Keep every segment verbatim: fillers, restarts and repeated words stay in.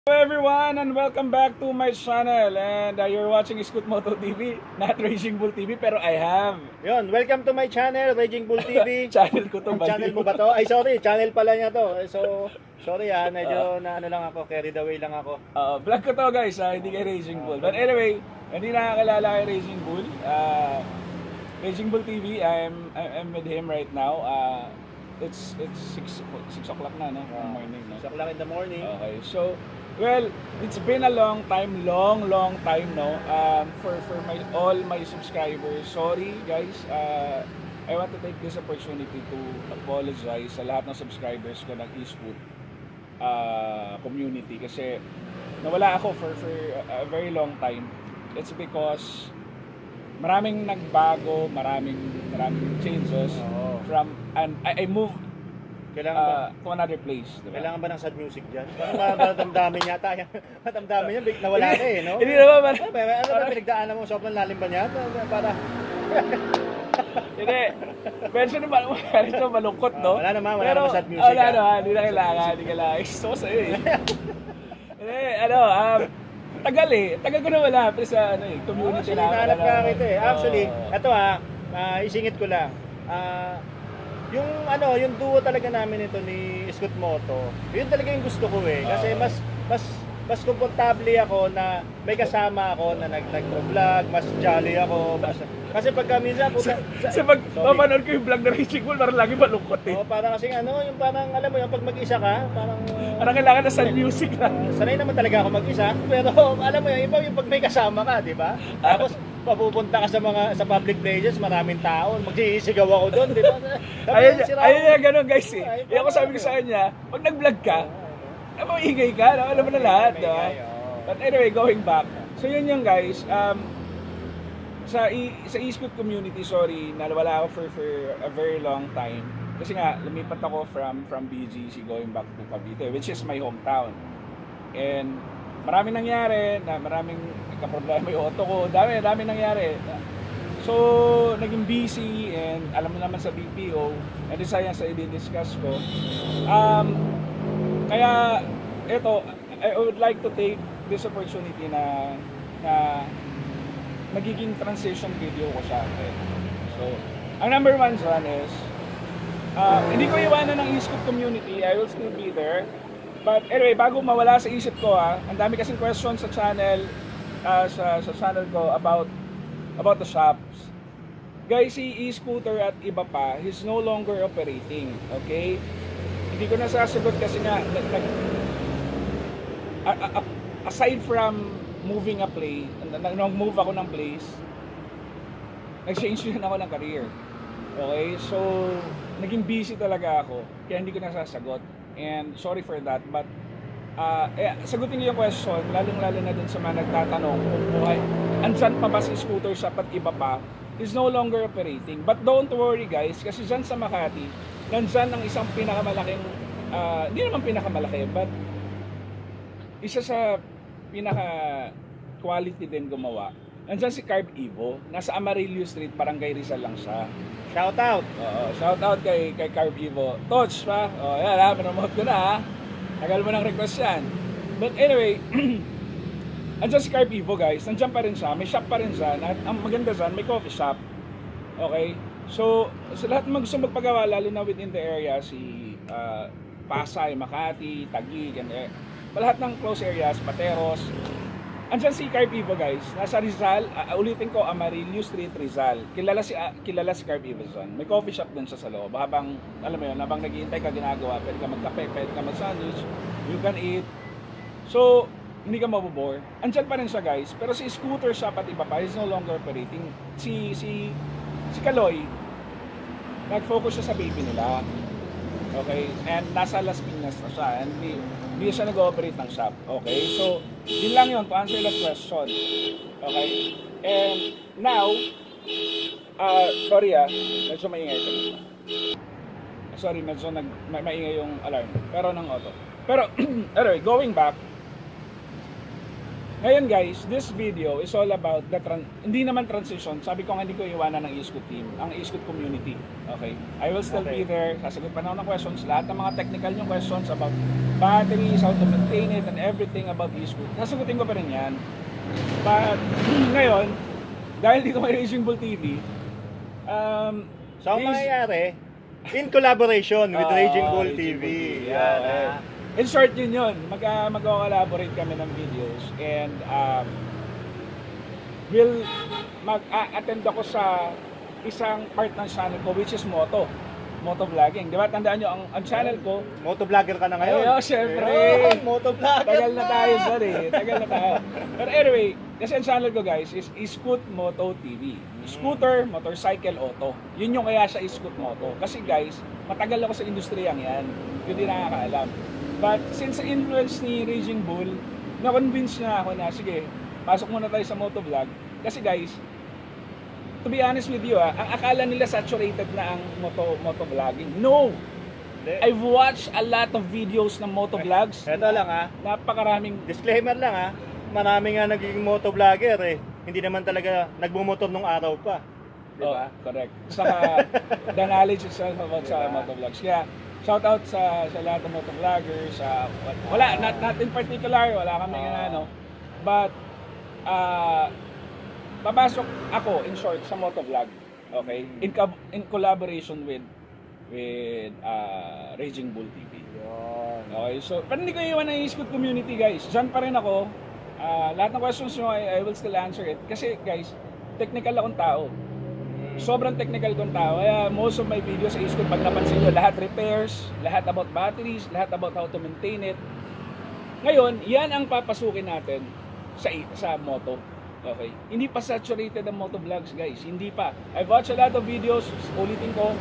Hello everyone and welcome back to my channel, and uh, you're watching Scoot Moto T V, not Raging Bull T V, pero I have. Yun, welcome to my channel, Raging Bull T V. Channel ko to ba? Channel mo ba to? Ay sorry, channel pala niya to. So, sorry ah, medyo uh, na ano lang ako, carried away lang ako. Uh, vlog ko to guys, uh, hindi kay Raging Bull. But anyway, hindi nakakilala kay Raging Bull. Uh, Raging Bull T V, I'm, I'm with him right now. Uh, it's it's six o'clock na, no? Uh, morning, no? six o'clock in the morning. Okay, so well, it's been a long time, long, long time, no? Um, for for my all my subscribers, sorry guys. Uh, I want to take this opportunity to apologize sa lahat ng subscribers ko ng eScoot uh, community kasi nawala ako for for a very long time. It's because maraming nagbago, maraming maraming changes oh. from and I, I moved Kailangan ba, uh, to another place, diba? Kailangan ba ng sad music dyan? Parang matamdamin yata yan. Matamdamin yan, nawala ka eh, no? Hindi naman ba? Pero ano ba pinagdaanan mo? Sobrang lalim ba niya? Para... Hindi. Mention naman, ito malungkot, no? Wala naman, wala Pero, naman sad music. Wala naman, hindi na kailangan, hindi kailangan. Gusto ko sa'yo eh. Hindi, ano, um, tagal eh. Tagal ko na wala, pero sa ano eh, community oh, na. Nahanap ka kita eh. Actually, ito ha, uh, isingit ko lang. Ah... Uh, Yung ano, yung duo talaga namin ito ni Scoot Moto. Yun talaga yung gusto ko eh. Kasi mas mas mas komportable ako na may kasama ako na nag nag-vlog, mas jolly ako, mas kasi pagka minsan puta, sa, sa pag mapanood ko yung vlog na Raging Bull, parang lagi malungkot eh. Oh, parang kasi ano, yung parang alam mo yung pag mag-isa ka, parang parang kailangan na sad music na. Uh, sanay naman talaga ako mag-isa, pero alam mo yun, iba yung pag may kasama ka, di ba? Tapos papupunta ka sa mga sa public places, maraming tao, magsisigaw ako doon, di ba? Ayun, ayun na gano'n guys eh. Ay, ako sabi ko sa kanya, pag nag-vlog ka, ay maingay ka, no? Alam mo na lahat, no? But anyway, going back. So yun yung guys, um, sa e, sa eScoot community, sorry, nawala ako for, for a very long time. Kasi nga, lumipat ako from from B G C going back to Cavite, which is my hometown. And maraming nangyari, na maraming nagka-problema yung auto ko, dami, dami nangyari. So, naging busy, and alam mo naman sa B P O, and isa yan sa i-discuss ko. Um, kaya, eto, I would like to take this opportunity na, na magiging transition video ko siya. Okay. So, ang number one dyan is, uh, hindi ko iwanan ng eScoot community, I will still be there. But anyway, bago mawala sa isip ko ha, ang dami kasing questions sa channel, uh, sa, sa channel ko about about the shops. Guys, si e-scooter at iba pa, he's no longer operating, okay? Hindi ko nasasagot kasi nga, nag, nag, uh, uh, aside from moving a place, nag-move ako ng place, nag-change din ako ng career. Okay? So, naging busy talaga ako, kaya hindi ko nasasagot. And sorry for that, but uh, eh, sagutin niyo yung question, lalong-lalo na dun sa mga nagtatanong kung buhay, andyan pa ba si scooter shop at iba pa, is no longer operating. But don't worry guys, kasi dyan sa Makati, nandyan ang isang pinakamalaking, uh, hindi naman pinakamalaki, but isa sa pinaka quality din gumawa. Nandyan si Carb Evo, nasa Amarillo Street, Barangay Rizal lang siya. Shout out. Oo, shout out kay kay Carb Evo. Touch pa. Oh, yan ha, promote ko na ha. Tagal mo ng request yan. But anyway, andyan si Carb Evo guys, nandiyan pa rin siya, may shop pa rin siya. Ang maganda dyan, may coffee shop. Okay? So, sa lahat ng gusto magpagawa, lalo na within the area, si uh, Pasay, Makati, Taguig, and eh, lahat ng close areas, Pateros. Andyan si Carb Evo guys, nasa Rizal, uh, ulitin ko, Amarillo Street, Rizal. Kilala si uh, kilala si Carb Evo dyan. May coffee shop din siya sa loob. Habang, alam mo yun, habang naghihintay ka ginagawa, pwede ka magkape, pwede ka mag-sandwich, you can eat. So, hindi ka mabubore. Andyan pa rin siya guys, pero si scooter shop at iba pa is no longer operating. Si, si, si Kaloy, nag-focus siya sa baby nila. Okay? And nasa Las Piñas na siya. And hindi, hindi siya nag-ooperate ng shop. Okay? So, yun lang yun to answer that question. Okay? And now, uh, sorry ah, medyo maingay ito. Sorry, medyo nag, ma maingay yung alarm. Pero ng auto. Pero, anyway, going back, Ngayon guys, this video is all about the tran hindi naman transition. Sabi ko nga hindi ko iwanan ng e-scoot team, ang e-scoot community. Okay? I will still Okay. be there. Sasagot pa na ako ng questions. Lahat ng mga technical yung questions about batteries, how to maintain it, and everything about e-scoot. Sasagutin ko pa rin yan. But ngayon, dahil dito may Racing Bull T V, um, So, ang is- mangyayari, in collaboration with Ah, Raging Bull T Raging V. Bull T V. Yan, Okay. ah. In short, yun yun. Mag, uh, mag-collaborate kami ng videos and um, will mag-attend ako sa isang part ng channel ko which is Moto. Moto vlogging. Di ba? Tandaan nyo, ang, ang channel ko, Motovlogger ka na ngayon. Ayo, syempre. Ayun, motovlogger tagal na na. tayo sir eh. Tagal na tayo. Pero anyway, kasi ang channel ko guys is Scoot Moto T V. Scooter, motorcycle, auto. Yun yung kaya sa Scoot Moto. Kasi guys, matagal ako sa industriyang yan. Yun din nakakaalam. But since sa influence ni Raging Bull, na-convince na ako na, sige, pasok muna tayo sa motovlog. Kasi guys, to be honest with you, ah, ang akala nila saturated na ang moto motovlogging. No! Hindi. I've watched a lot of videos ng motovlogs. Ito lang ha, Napakaraming disclaimer lang ha, marami nga naging motovlogger eh. Hindi naman talaga nagbumotor nung araw pa. Di ba? Oh, correct. Saka the knowledge itself about sa Diba? motovlogs. Kaya shout out sa sa lahat ng motovloggers, sa wala not, not in particular, wala kami Ah. ano. But uh, papasok ako in short sa motovlog. Okay? In co- in collaboration with with uh, Raging Bull T V. Yun. Okay, so pero hindi ko iwan ng e-scoot community guys. Diyan pa rin ako. Ah, lahat ng questions nyo, I, I will still answer it. Kasi guys, technical akong tao. Sobrang technical kong tao. Kaya most of my videos sa e-scoot, pag napansin nyo, lahat repairs, lahat about batteries, lahat about how to maintain it. Ngayon, yan ang papasukin natin sa sa moto. Okay? Hindi pa saturated ang motovlogs guys. Hindi pa. I've watched a lot of videos. Ulitin ko.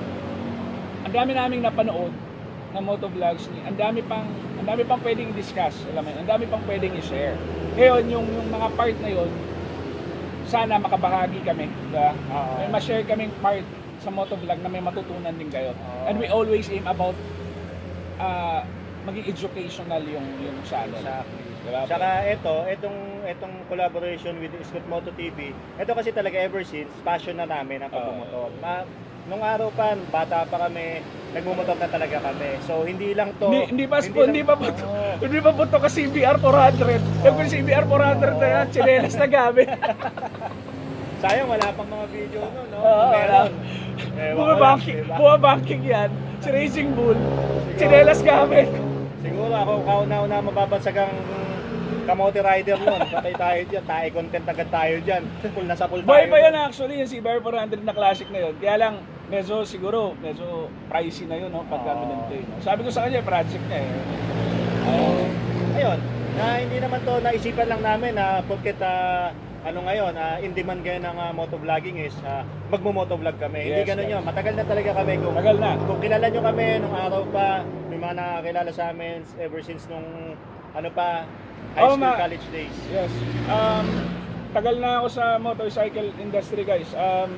Ang dami naming napanood na motovlogs ni. Ang dami pang ang dami pang pwedeng i-discuss, alam mo yun. Ang dami pang pwedeng i-share. Ngayon, yung yung mga part na yon, sana makabahagi kami, diba? Oo. May ma-share kaming part sa motovlog na may matutunan din kayo. Oo. And we always aim about uh, maging educational yung yung channel. Exactly. Diba? Tsaka ito, itong, itong collaboration with Scoot Moto T V, ito kasi talaga ever since, passion na namin ang pagmumotor. Ma, nung araw pa, bata pa kami, nagmumotor na talaga kami. So, hindi lang to... Hindi, hindi pa hindi, hindi pa lang- buto. Oo. Hindi pa buto kasi C B R four hundred. Yung oh. C B R four hundred na yan, chinelas na gamit. Sayang, wala pang mga video nun, no? Oo, Meron. Eh, wala, Bumabanking, diba? bumabanking yan. Si Racing Bull, chinelas gamit. Siguro ako, kauna-una mababagsagang kamote rider nun. Patay tayo dyan, tayo content agad tayo dyan. Full na sa full tayo. Buhay pa yan actually, yung C B R four hundred na classic na yun. Kaya lang, medyo siguro, medyo pricey na yun, no? Pagka Oo. minintay. No? Sabi ko sa kanya, project niya eh. Uh, Ayun, na hindi naman to naisipan lang namin na porket ah, ano ngayon, ah, in demand ngayon ng ah, motovlogging is ah, magmo-motovlog kami. Hindi Yes, ganun yes. yun. Matagal na talaga kami. Kung, Tagal na. Kung kilala nyo kami nung araw pa, may mga nakakilala sa amin ever since nung ano pa, high Oo, school, ma- college days. Yes. Um, tagal na ako sa motorcycle industry guys. Um,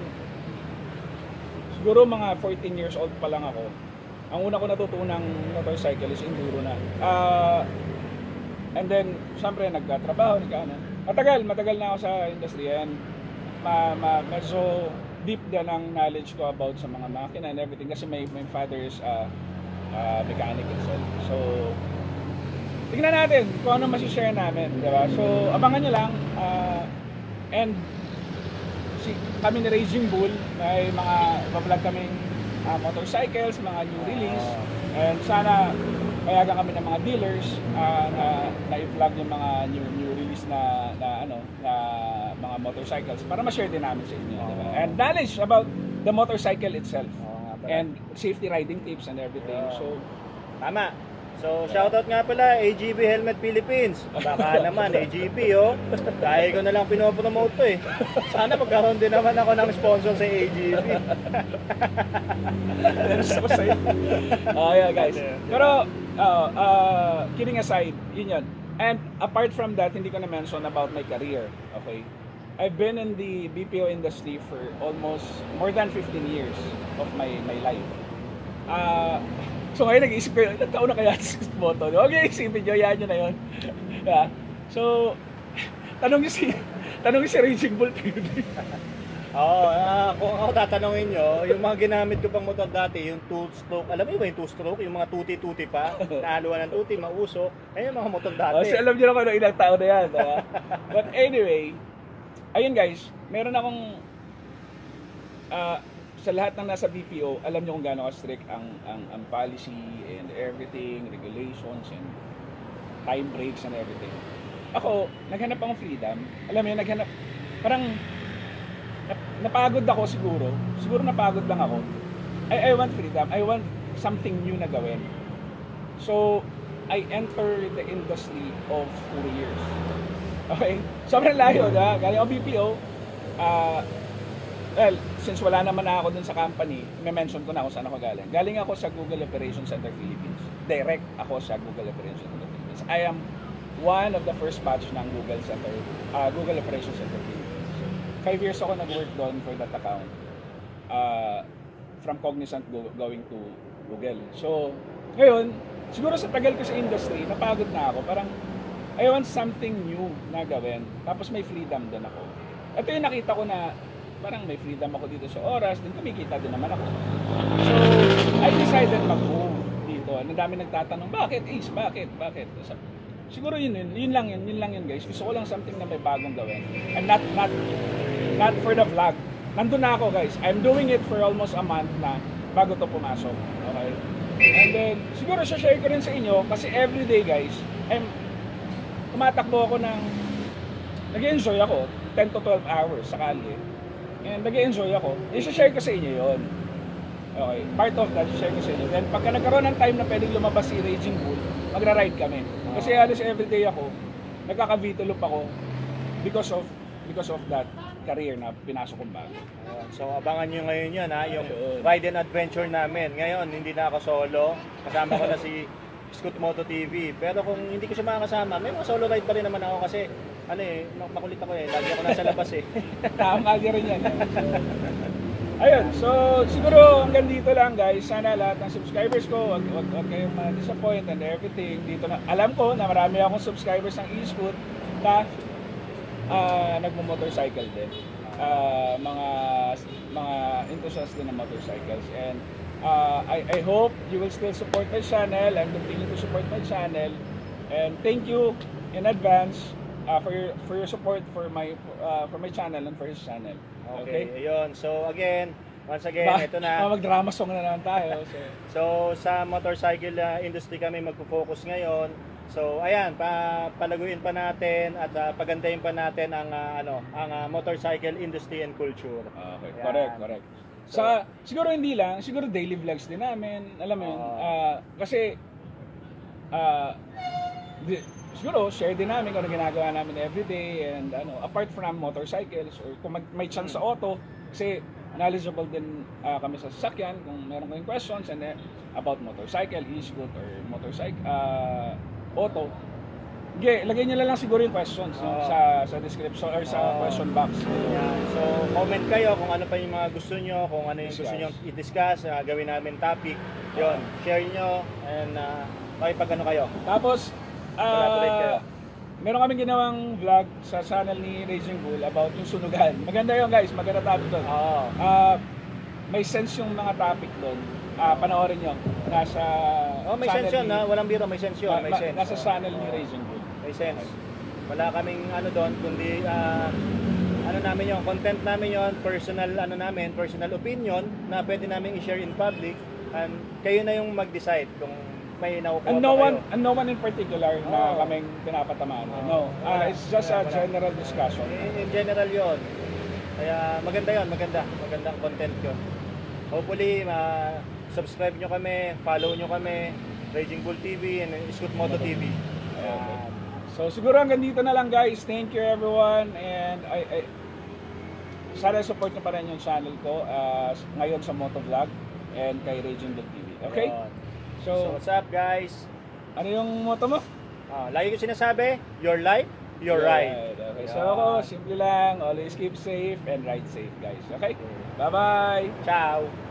siguro mga fourteen years old pa lang ako. Ang una ko natutunang motorcycle is enduro na. Uh, and then, syempre, nagkatrabaho, nagkaano. Matagal, matagal na ako sa industry yan. Ma, ma, medyo deep din ang knowledge ko about sa mga makina and everything kasi my, my father is uh, uh, mechanic itself. So, tingnan natin kung ano masishare namin, di ba? So, abangan nyo lang. Uh, and si, kami ni Raging Bull, may mga iba-vlog kaming uh, motorcycles, mga new release. And sana payagan kami ng mga dealers uh, na na-vlog yung mga new new release na, na ano na mga motorcycles para ma-share din namin sa inyo, di ba? And knowledge about the motorcycle itself. Oo nga pala. And safety riding tips and everything. Yeah. So, Tama. So, shoutout nga pala, A G B Helmet Philippines. Baka naman, A G B, oh. Dahil ko na lang pinopromote to, eh. Sana magkaroon din naman ako ng sponsor sa A G B. Gusto ko sa'yo. Oh, yeah, guys. Pero, uh, uh, kidding aside, yun yun. And apart from that, hindi ko na-mention about my career. Okay? I've been in the B P O industry for almost more than fifteen years of my my life. Uh, so ngayon nag-iisip ko, ilang taon na kaya sa moto? Okay, isipin nyo, yan yun na yun. Yeah. So, tanong niyo si, tanong niyo si Raging Bull T V. Oo, ah, kung ako tatanungin nyo, yung mga ginamit ko pang motor dati, yung two-stroke, alam mo ba yung two-stroke? Yung mga tuti-tuti pa, nahaluan ng tuti, mausok, ayun yung mga motor dati. Kasi alam niyo na kung ano ilang tao na yan. Diba? But anyway, ayun guys, meron akong, uh, sa lahat ng nasa B P O, alam niyo kung gaano ka-strict ang, ang, ang policy and everything, regulations and time breaks and everything. Ako, naghanap akong freedom. Alam mo yun, naghanap, parang, napagod ako siguro. Siguro napagod lang ako. I, I want freedom. I want something new na gawin. So, I enter the industry of couriers. Okay? Sobrang layo na. Galing ako B P O. Uh, well, since wala naman na ako dun sa company, may mention ko na kung saan ako galing. Galing ako sa Google Operations Center Philippines. Direct ako sa Google Operations Center Philippines. I am one of the first batch ng Google Center, uh, Google Operations Center Philippines. Five years ako nag-work doon for that account. Uh, from Cognizant go, going to Google. So, ngayon, siguro sa tagal ko sa industry, napagod na ako. Parang, I want something new na gawin. Tapos may freedom din ako. Ito yung nakita ko na, parang may freedom ako dito sa oras, din kumikita din naman ako. So, I decided mag-move dito. Ang dami nagtatanong, bakit Ace? Bakit? Bakit? So, siguro yun, yun, yun lang yun, yun lang yun guys. Gusto ko lang something na may bagong gawin. And not, not, not for the vlog. Nandun na ako guys. I'm doing it for almost a month na bago to pumasok. Okay? And then, siguro share ko rin sa inyo kasi everyday guys, I'm, tumatakbo ako ng, nag-enjoy ako, ten to twelve hours sa kalye. And nag-enjoy ako. I-share ko sa inyo yun. Okay? Part of that, share ko sa inyo. Then, pagka nagkaroon ng time na pwedeng lumabas si Raging Bull, magra-ride kami. Kasi halos everyday ako, nagkaka-Vito loop ako because of because of that career na pinasok kong bago. So abangan nyo ngayon yun ha, yung ride and adventure namin. Ngayon, hindi na ako solo, kasama ko na si Scoot Moto T V. Pero kung hindi ko siya makakasama, may mga solo ride pa rin naman ako kasi ano eh, makulit ako eh, lagi ako nasa labas eh. Tama ka rin yan. Ayun, so siguro hanggang dito lang guys. Sana lahat ng subscribers ko, wag, wag, wag kayong ma-disappoint and everything. Dito na, alam ko na marami akong subscribers ng e-scoot na uh, nagmo-motorcycle din. Uh, mga mga enthusiasts din ng motorcycles. And uh, I, I hope you will still support my channel and continue to support my channel. And thank you in advance uh, for your for your support for my uh, for my channel and for his channel. Okay, okay. Ayun. So again, once again, ba, ito na. Mag-drama song na naman tayo. So, so sa motorcycle uh, industry kami magpo-focus ngayon. So ayan, pa palaguin pa natin at uh, pagandahin pa natin ang uh, ano, ang uh, motorcycle industry and culture. Okay, ayan. Correct, correct. So, Saka, siguro hindi lang, siguro daily vlogs din namin. Alam mo yun, uh, uh, kasi uh, di, siguro share din namin kung ano ginagawa namin everyday and ano, apart from motorcycles or kung mag, may chance sa auto kasi knowledgeable din uh, kami sa sasakyan kung meron kayong questions and uh, about motorcycle, e-scoot or motorcycle uh, auto. Okay, lagay niyo lang siguro yung questions no, uh, sa sa description or sa uh, question box. Yeah. So comment kayo kung ano pa yung mga gusto niyo, kung ano yung discuss. gusto niyo i-discuss, uh, gawin namin topic. 'Yon, uh, share niyo and uh, makipag-ano kayo. Tapos Uh, meron kaming ginawang vlog sa channel ni Raging Bull about yung sunugan. Maganda yun guys, maganda topic doon. Oh. Uh, may sense yung mga topic doon. Uh, panoorin nyo. Nasa oh, may sense yun, ni, ha? Walang biro, may sense yun. May sense. Nasa channel ni Raging Bull. May sense. Wala kaming ano doon, kundi uh, ano namin yung content namin yon, personal ano namin, personal opinion na pwede namin i-share in public and kayo na yung mag-decide kung may nakukuha and no one and no one in particular oh. na kaming pinapatamaan. Oh. No, uh, it's just a general discussion. In, in general 'yon. Kaya maganda 'yon, maganda, magandang content 'yon. Hopefully, uh, subscribe nyo kami, follow nyo kami, Raging Bull T V and Scoot Moto T V. Ayan. So siguro hanggang dito na lang guys. Thank you everyone and I, I sana support nyo pa rin yung channel ko uh, ngayon sa Moto Vlog and kay Raging Bull T V. Okay? So, so what's up guys? Ano yung motto mo? Ah, lagi ko sinasabi, your life, your ride. Okay, so ako, simple lang, always keep safe and ride safe guys. Okay? Bye-bye! Ciao!